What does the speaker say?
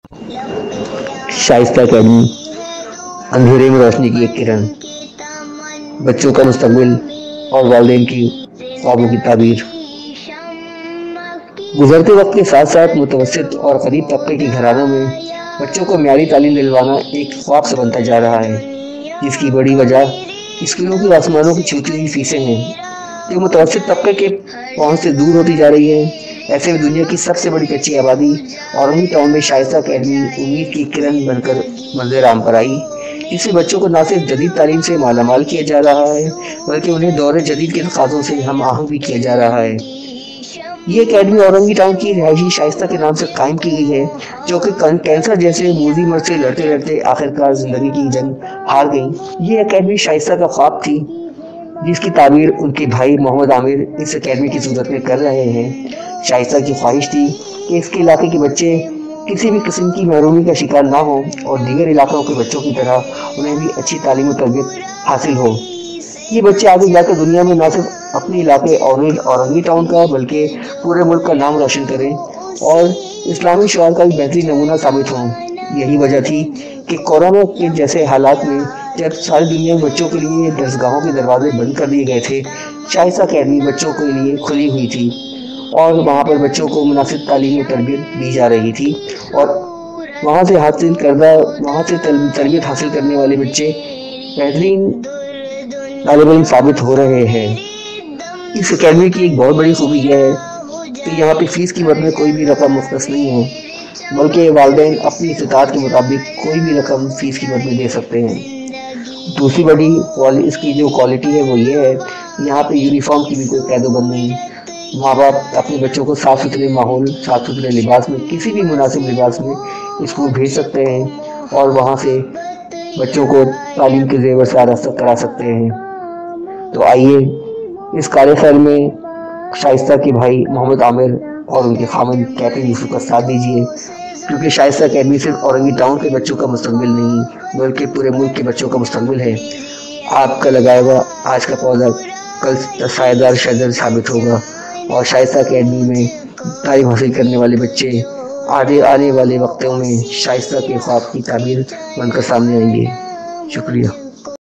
شائستہ academy, اندھیرے میں روشنی کی ایک کرن، بچوں کا مستقبل اور والدین کی خوابوں کی تعبیر۔ گزرتے وقت کے ساتھ ساتھ متوسط اور غریب طبقے کے گھرانوں میں بچوں کو معیاری تعلیم دلوانا ایک خواب سے بنتا جا رہا ہے، جس کی بڑی وجہ اسکولوں کی آسمانوں کی چھوٹی ہوئی فیسیں ہیں جو متوسط طبقے کے پہنچ سے دور ہوتی جا رہی ہے۔ ایسے میں دنیا کی سب سے بڑی کچی آبادی اورنگی ٹاؤن میں شائستہ اکیڈمی امید کی کرن بن کر منظر عام پر آئی، جس سے بچوں کو نہ صرف جدید تعلیم سے مالا مال کیا جا رہا ہے بلکہ انہیں دور جدید کے تقاضوں سے ہم آہنگ بھی کیا جا رہا ہے۔ یہ اکیڈمی اورنگی ٹاؤن کی رہائشی شائستہ کے نام سے قائم کی گئی ہے، جو کہ کینسر جیسے موذی مرض سے لڑتے لڑتے آخرکار زندگی کی جنگ ہار گئیں۔ یہ اکیڈمی شائستہ کا خواب تھی، جس کی تعبیر ان کے بھائی محمد عامر اس اکیڈمی کی صورت میں کر رہے ہیں۔ شائستہ کی خواہش تھی کہ اس کے علاقے کے بچے کسی بھی قسم کی محرومی کا شکار نہ ہوں اور دیگر علاقوں کے بچوں کی طرح انہیں بھی اچھی تعلیم و تربیت حاصل ہو۔ یہ بچے آگے جا کر دنیا میں نہ صرف اپنے علاقے اورنگی ٹاؤن کا بلکہ پورے ملک کا نام روشن کریں اور اسلامی شعار کا بھی بہترین نمونہ ثابت ہوں۔ یہی وجہ تھی کہ کورونا کے جیسے حالات میں جب ساری دنیا میں بچوں کے لیے درسگاہوں کے دروازے بند کر دیے گئے تھے، شائستہ اکیڈمی بچوں کے لیے کھلی ہوئی تھی اور وہاں پر بچوں کو مناسب تعلیم و تربیت دی جا رہی تھی اور وہاں سے تربیت حاصل کرنے والے بچے بہترین طالب علم ثابت ہو رہے ہیں۔ اس اکیڈمی کی ایک بہت بڑی خوبی یہ ہے کہ یہاں پہ فیس کی مد میں کوئی بھی رقم مختص نہیں ہے، بلکہ والدین اپنی استطاعت کے مطابق کوئی بھی رقم فیس کی مد میں دے سکتے ہیں۔ دوسری بڑی اس کی جو کوالٹی ہے وہ یہ ہے، یہاں پہ یونیفارم کی بھی کوئی قید و بند نہیں۔ ماں باپ اپنے بچوں کو صاف ستھرے ماحول، صاف ستھرے لباس میں، کسی بھی مناسب لباس میں اسکول بھیج سکتے ہیں اور وہاں سے بچوں کو تعلیم کے زیور سے آراستہ کرا سکتے ہیں۔ تو آئیے اس کار خیر میں شائستہ کے بھائی محمد عامر اور ان کے خامد کیپٹن یوسف کا ساتھ دیجیے، کیونکہ شائستہ اکیڈمی صرف اورنگی ٹاؤن کے بچوں کا مستقبل نہیں بلکہ پورے ملک کے بچوں کا مستقبل ہے۔ آپ کا لگایا ہوا آج کا پودا کل سایہ دار ثابت ہوگا اور شائستہ اکیڈمی میں تعلیم حاصل کرنے والے بچے آنے والے وقتوں میں شائستہ کے خواب کی تعبیر بن کر سامنے آئیں گے۔ شکریہ۔